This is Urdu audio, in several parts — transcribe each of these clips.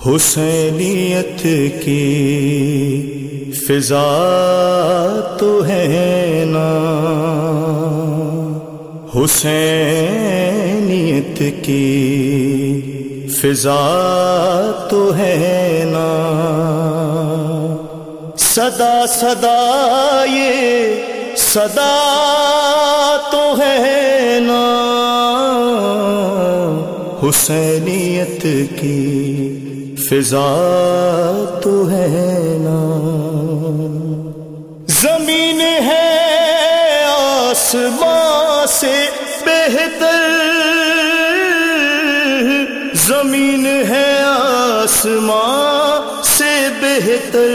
حسینیت کی فضا تو ہے نا، حسینیت کی فضا تو ہے نا، صدا صدا یہ صدا تو ہے نا، حسینیت کی فضا تو ہے نا، زمین ہے آسمان سے بہتر، زمین ہے آسمان سے بہتر،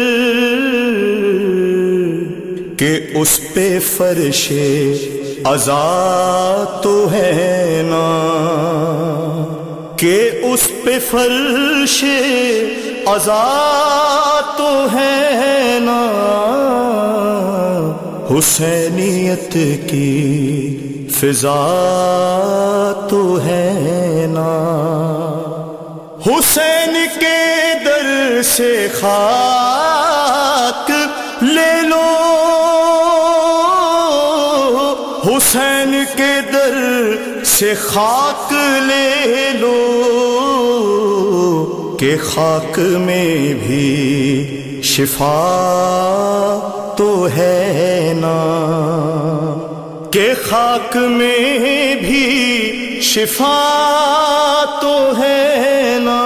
کہ اس پہ فرش عزا تو ہے نا، کہ اس پہ فرش عزا تو ہے نا، حسینیت کی فضا تو ہے نا، حسین کے در سے خاک لے لو، حسین کے در سے خاک لے لو، کہ خاک میں بھی شفا تو ہے نا، کہ خاک میں بھی شفا تو ہے نا،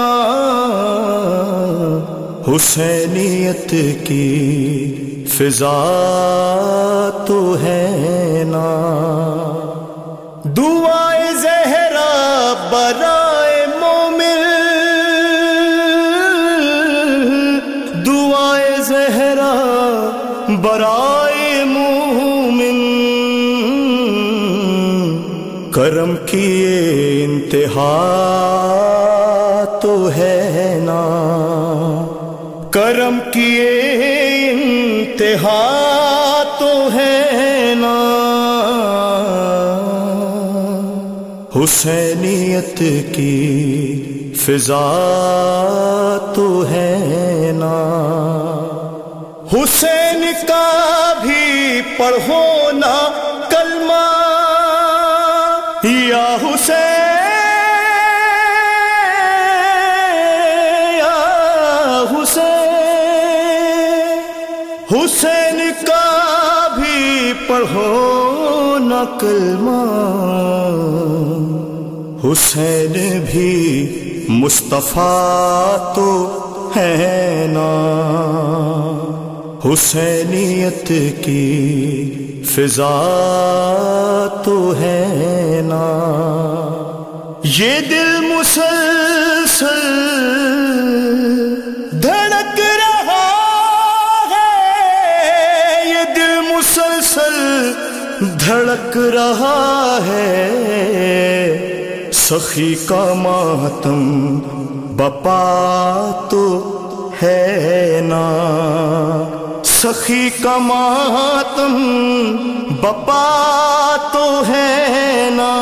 حسینیت کی فضا تو ہے نا، دعائے زہرا برائے مومن، دعائے زہرا برائے مومن، کرم کی انتہا تو ہے نا، کرم کی انتہا تو ہے نا، حسینیت کی فضا تو ہے نا، حسین کا بھی پڑھو نا کلمہ، یا حسین یا حسین، حسین کا بھی پڑھو نا کلمہ، حسین بھی مصطفیٰ تو ہے نا، حسینیت کی فضا تو ہے نا، یہ دل مسلسل دھڑک رہا ہے، یہ دل مسلسل دھڑک رہا ہے، سخی کا ماتم بپا تو ہے نا، سخی کا ماتم بپا تو ہے نا،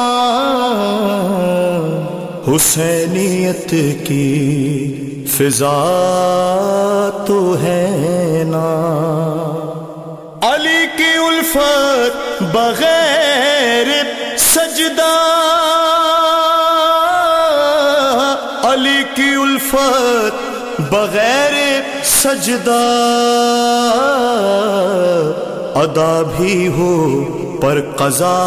حسینیت کی فضا تو ہے نا، علی کی الفت بغیر سجدہ، علی کی الفت بغیر سجدہ، ادا بھی ہو پر قضا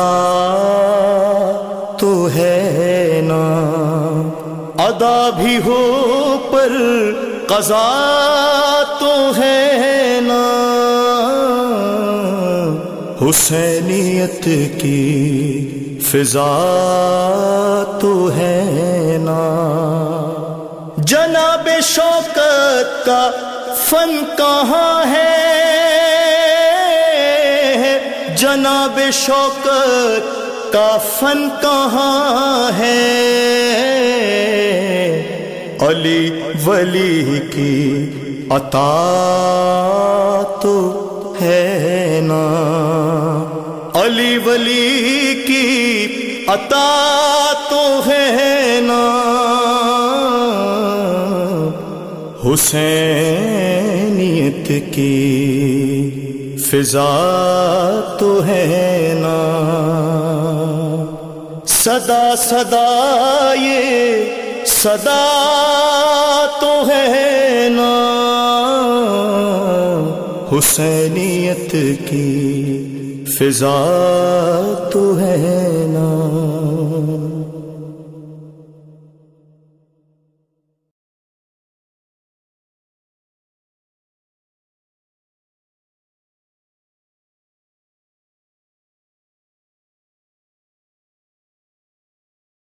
تو ہے نا، ادا بھی ہو پر قضا تو ہے نا، حسینیت کی فضا تو ہے نا، جناب شوکت کا فن کہاں ہے، جناب شوکت کا فن کہاں ہے، علی ولی کی عطا تو ہے نا، علی ولی کی عطا تو ہے نا، حسینیت کی فضا تو ہے نا، صدا صدا یہ صدا تو ہے نا، حسینیت کی فضا تو ہے نا۔